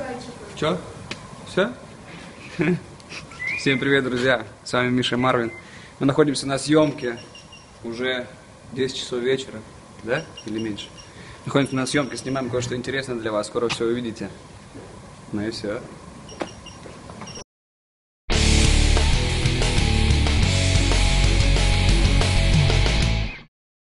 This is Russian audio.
Че? Все? Всем привет, друзья! С вами Миша Марвин. Мы находимся на съемке. Уже 10 часов вечера, да? Или меньше? Находимся на съемке, снимаем кое-что интересное для вас. Скоро все увидите. Ну и все.